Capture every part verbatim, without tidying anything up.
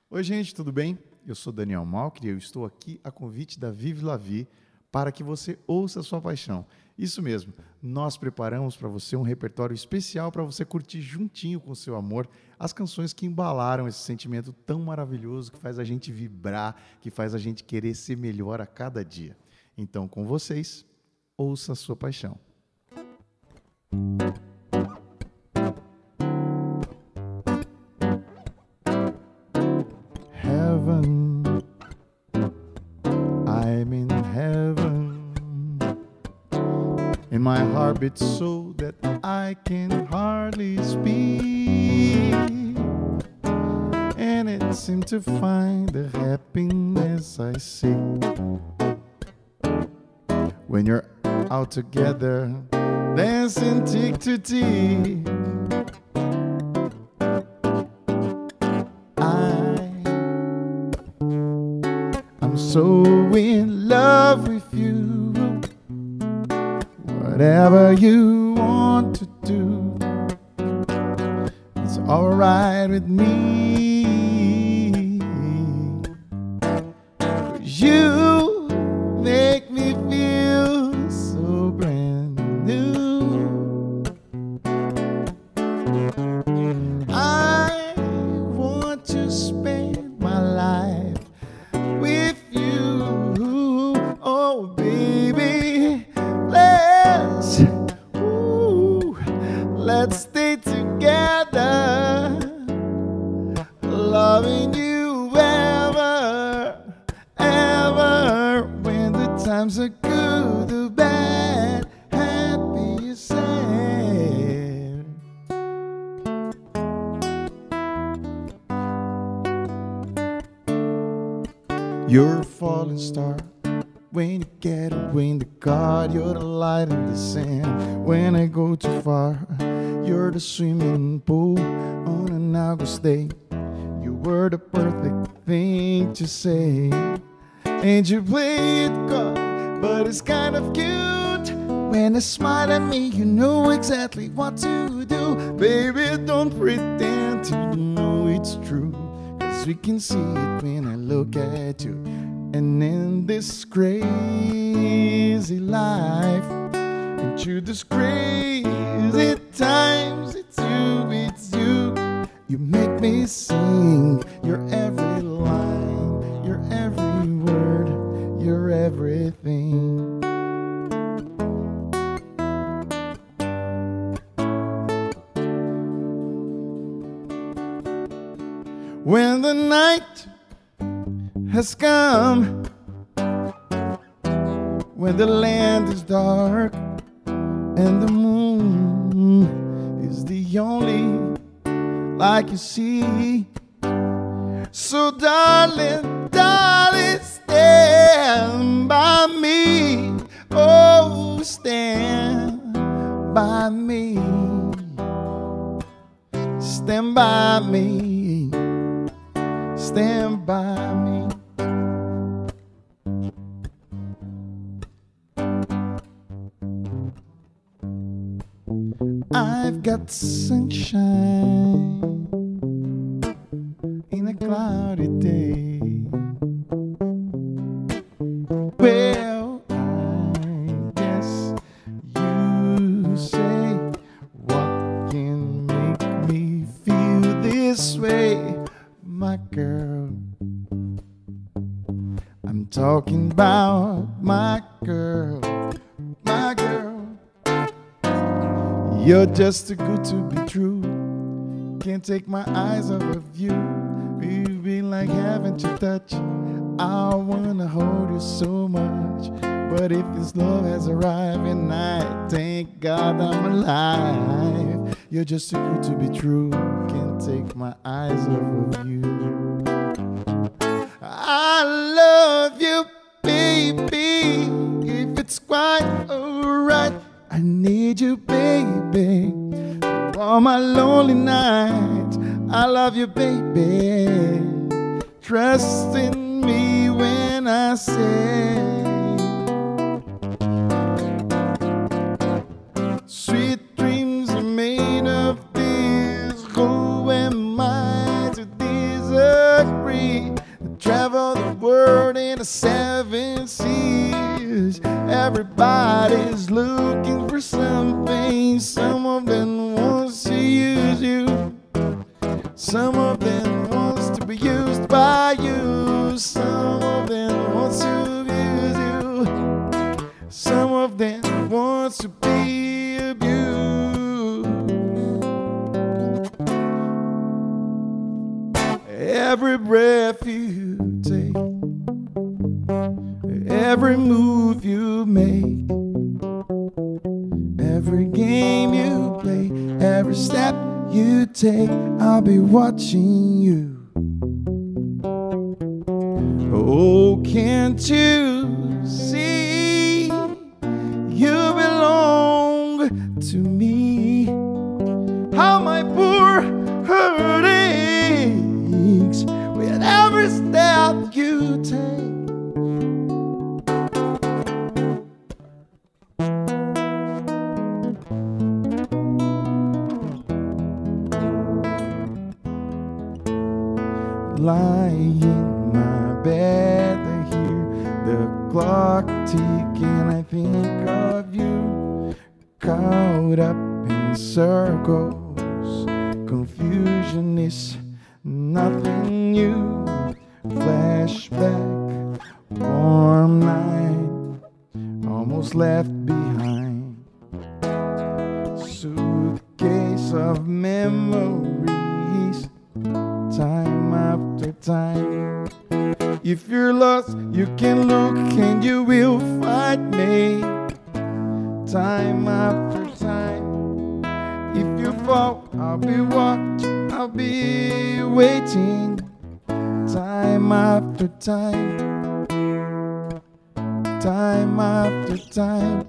Oi, gente, tudo bem? Eu sou Daniel Malcri e eu estou aqui a convite da Vive La Vie para que você ouça a sua paixão. Isso mesmo, nós preparamos para você um repertório especial para você curtir juntinho com o seu amor as canções que embalaram esse sentimento tão maravilhoso que faz a gente vibrar, que faz a gente querer ser melhor a cada dia. Então, com vocês, ouça a sua paixão. Heaven, I'm in heaven, and my heart beats so that I can hardly speak, and it seems to find the happiness I seek when you're out together, dancing cheek to cheek. I'm so in love with you. Whatever you want to do, it's alright with me. 'Cause you make me feel so brand new. I want to spend my life with you. Oh baby, let's ooh, let's stay together, loving you ever, ever. When the times are good, the bad, happy, sad. You're a falling star when you get away in the car. You're the light in the sand when I go too far. You're the swimming pool on an August day. You were the perfect thing to say, and you play it good, but it's kind of cute. When you smile at me, you know exactly what to do. Baby, don't pretend to know it's true, 'cause we can see it when I look at you. And in this crazy life, into this crazy times, it's you, it's you. You make me sing your every line, your every word, your everything. When the night has come, when the land is dark and the moon is the only light you see, so darling, darling, stand by me. Oh, stand by me, stand by me, stand by me. I've got sunshine in a cloudy day. Well, I guess you say, what can make me feel this way, my girl? I'm talking about my girl, my girl. You're just too good to be true. Can't take my eyes off of you. We've been like heaven to touch. I wanna hold you so much, but if this love has arrived and I thank God I'm alive. You're just too good to be true. Can't take my eyes off of you. I love you, baby. If it's quite alright, I need you, baby, for all my lonely nights. I love you, baby. Trust in me when I say, sweet dreams are made of this. Who am I to disagree? travel the world in the seven seas. Everybody's looking for something. Some of them wants to use you. Some of them wants to be used by you. Some of them wants to use you. Some of them wants to be abused. Every breath you take, every move you make, every game you play, every step you take, I'll be watching you. Oh, can't you see you belong to me? How my poor heart aches with every step you take. Lying in my bed, I hear the clock ticking. I think of you, caught up in circles. Confusion is nothing new. Flashback, warm night, almost left behind. Suitcase of memories, time after time. If you're lost, you can look and you will find me. Time after time. If you fall, I'll be watching, I'll be waiting. Time after time. Time after time.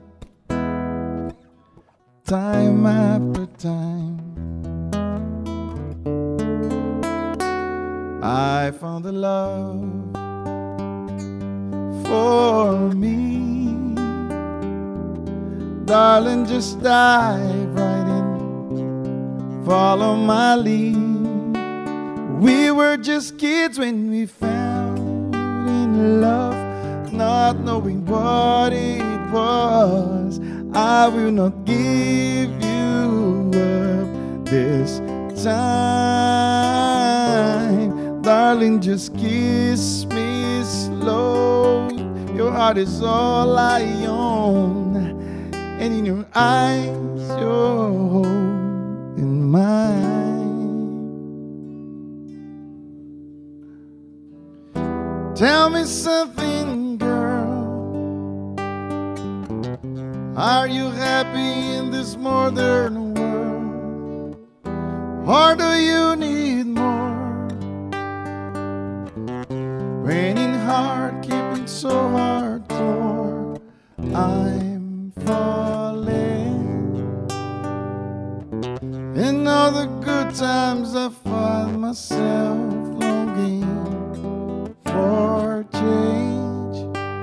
Time after time. I found the love for me. Darling, just dive right in, follow my lead. We were just kids when we found in love, not knowing what it was. I will not give you up this time. Darling, just kiss me slow. Your heart is all I own, and in your eyes, you're holding mine. Tell me something, girl. Are you happy in this modern world? Or do you need more? Raining hard, keeping so hard torn. I'm falling. In all the good times I find myself longing for change,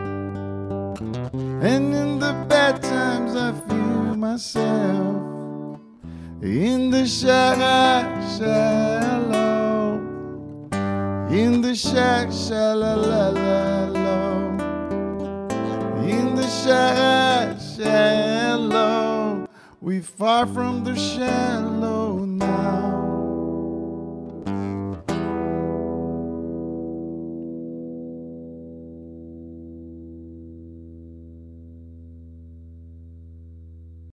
and in the bad times I feel myself in the shadow, shallow, in the shack, shallow, in the shack, shallow. We far from the shallow.